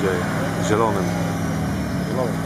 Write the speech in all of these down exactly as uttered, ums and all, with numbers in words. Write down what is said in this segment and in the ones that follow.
dzieje. Zielonym. Zielonym.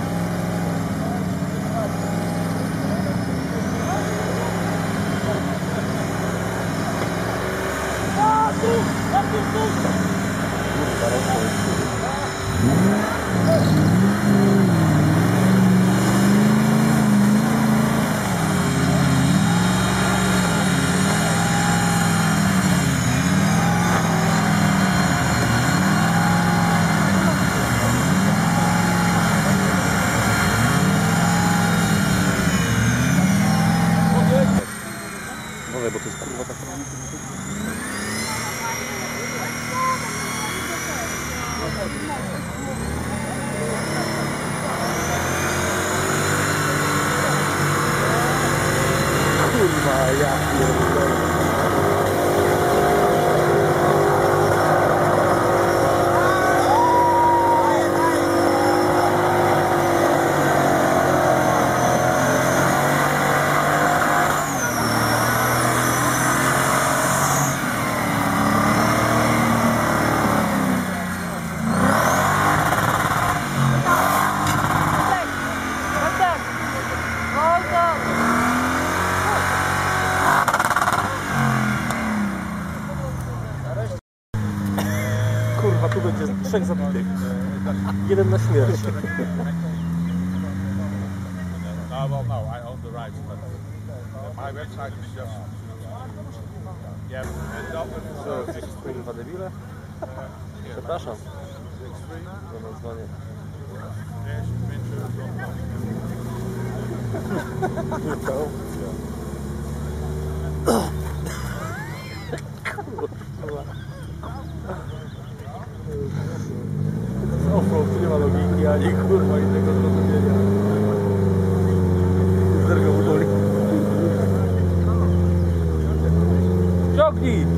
Bo to jest kurwa taka... Kurwa, ja pierdolę. Kurwa, tu będzie trzech zabitych. Jeden na śmierć. No, well, no, I own the rights, but my website is just... Yeah, Co, jesteś kurwa debile? Przepraszam. Ja mam dzwonię. To jest offroad, tu nie ma logiki, ani kurwa innego zrozumienia. Zergo mu boli. Ciągnij!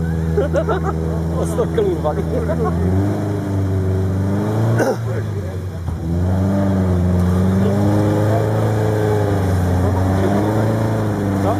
O stopkę urwali. Co?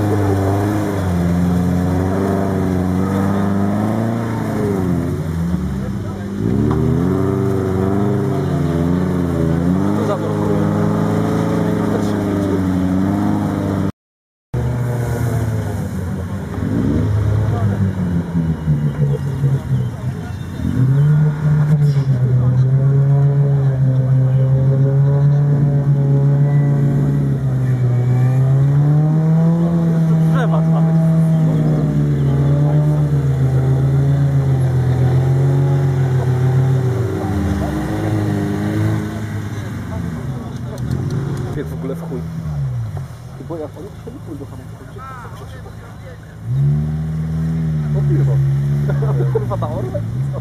W ogóle w chuj. Bo ja panu to nie chuj do hamulca. No piwo. Kurwa ta orla?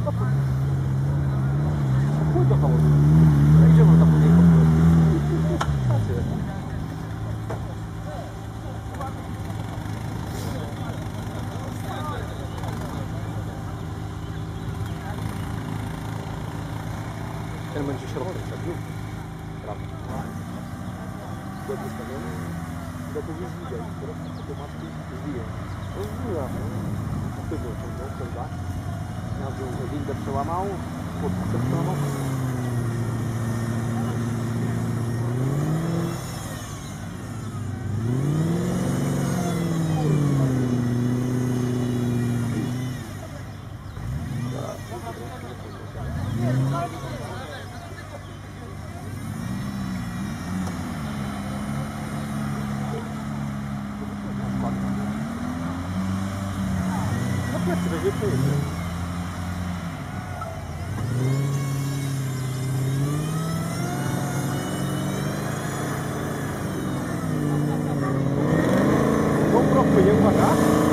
Chuj do hamulca. Gdzie można podjechać? Ten będzie środek, tak? Prawda. Zgodnie stawiony, do tego zwijać, teraz automatycznie zwiję. No zwiła, no. A ty go ciągnął, prawda? Ja bym windę przełamał, podpisę przełamał. Będzie pięknie. No proprio, nie uwaga.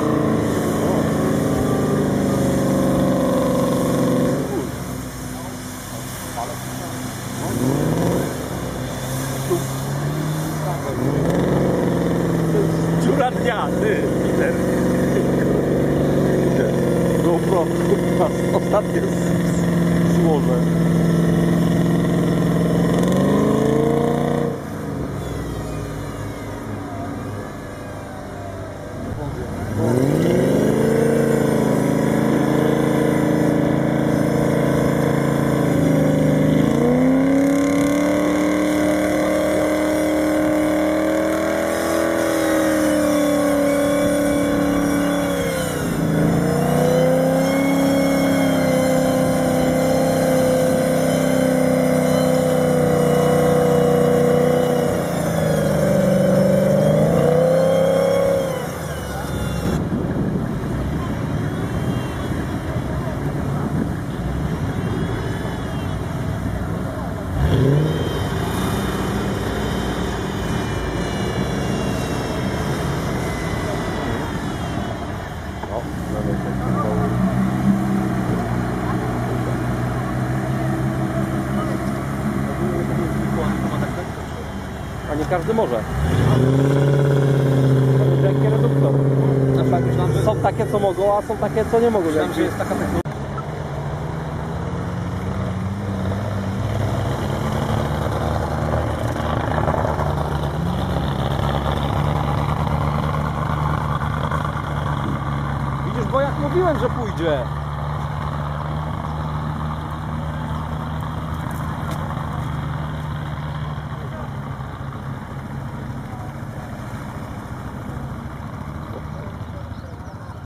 Dziura dnia, ty, Peter. GoPro, ostatnie złoże. O, mamy ten symbol. A nie każdy może. Jaki reduktor. Na przykład myślałem, że, Są takie co mogą, a są takie co nie mogą. myślałem, że jest taka technologia. Widzisz, bo jak mówiłem, że pójdzie.